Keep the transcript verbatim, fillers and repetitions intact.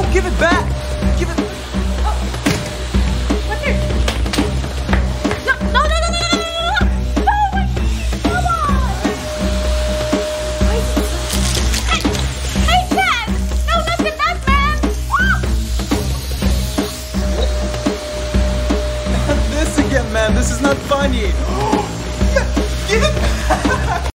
Give it back! Give it... Oh. What's here? No, no, no, no, no, no, no, no, no! No, wait! Come on! Wait. Hey, hey, man! No, not the that, man! Not this again, man. This is not funny.